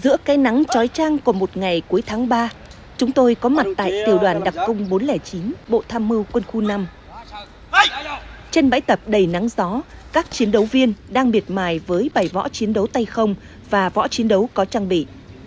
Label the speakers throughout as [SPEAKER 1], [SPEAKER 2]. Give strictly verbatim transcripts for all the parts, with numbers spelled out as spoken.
[SPEAKER 1] Giữa cái nắng chói chang của một ngày cuối tháng ba, chúng tôi có mặt tại tiểu đoàn đặc công bốn không chín, Bộ Tham mưu Quân khu năm. Trên bãi tập đầy nắng gió, các chiến đấu viên đang miệt mài với bài võ chiến đấu tay không và võ chiến đấu có trang bị.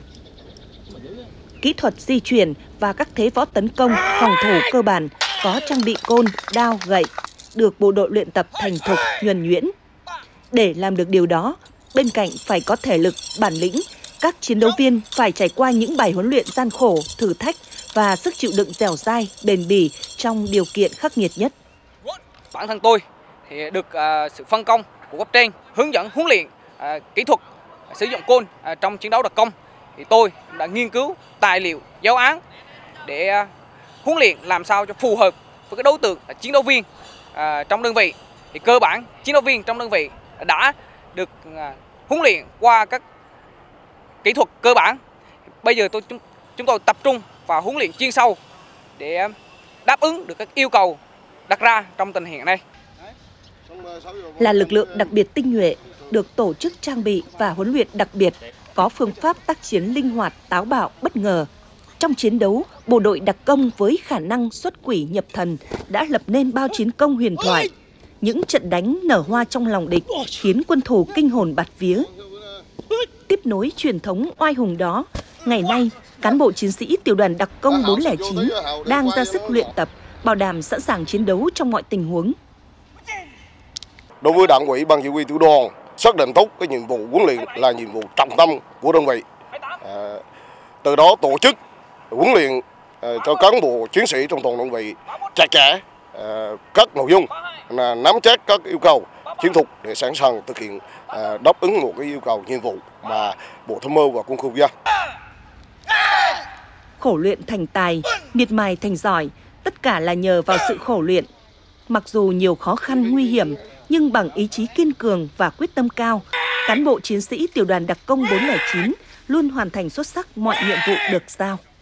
[SPEAKER 1] Kỹ thuật di chuyển và các thế võ tấn công, phòng thủ cơ bản có trang bị côn, đao, gậy, được bộ đội luyện tập thành thục, nhuần nhuyễn. Để làm được điều đó, bên cạnh phải có thể lực, bản lĩnh, các chiến đấu viên phải trải qua những bài huấn luyện gian khổ, thử thách và sức chịu đựng dẻo dai, bền bỉ trong điều kiện khắc nghiệt nhất.
[SPEAKER 2] Bản thân tôi thì được uh, sự phân công của cấp trên hướng dẫn huấn luyện uh, kỹ thuật uh, sử dụng côn uh, trong chiến đấu đặc công. Thì tôi đã nghiên cứu tài liệu, giáo án để uh, huấn luyện làm sao cho phù hợp với cái đối tượng uh, chiến đấu viên uh, trong đơn vị. Thì cơ bản chiến đấu viên trong đơn vị đã được uh, huấn luyện qua các kỹ thuật cơ bản. Bây giờ tôi chúng, chúng tôi tập trung vào huấn luyện chuyên sâu để đáp ứng được các yêu cầu đặt ra trong tình hình này.
[SPEAKER 1] Là lực lượng đặc biệt tinh nhuệ, được tổ chức trang bị và huấn luyện đặc biệt, có phương pháp tác chiến linh hoạt, táo bạo, bất ngờ. Trong chiến đấu, bộ đội đặc công với khả năng xuất quỷ nhập thần đã lập nên bao chiến công huyền thoại. Những trận đánh nở hoa trong lòng địch khiến quân thù kinh hồn bạt vía. Tiếp nối truyền thống oai hùng đó, ngày nay, cán bộ chiến sĩ tiểu đoàn đặc công bốn không chín đang ra sức luyện tập, bảo đảm sẵn sàng chiến đấu trong mọi tình huống.
[SPEAKER 3] Đối với Đảng ủy, Ban chỉ huy tiểu đoàn, xác định tốt cái nhiệm vụ huấn luyện là nhiệm vụ trọng tâm của đơn vị. À, từ đó tổ chức huấn luyện à, cho cán bộ chiến sĩ trong toàn đơn vị chặt chẽ à, các nội dung, là nắm chắc các yêu cầu chiến thuật để sẵn sàng thực hiện à, đáp ứng một cái yêu cầu nhiệm vụ mà Bộ Tham mưu và Quân khu giao.
[SPEAKER 1] Khổ luyện thành tài, miệt mài thành giỏi, tất cả là nhờ vào sự khổ luyện. Mặc dù nhiều khó khăn nguy hiểm, nhưng bằng ý chí kiên cường và quyết tâm cao, cán bộ chiến sĩ tiểu đoàn đặc công bốn không chín luôn hoàn thành xuất sắc mọi nhiệm vụ được giao.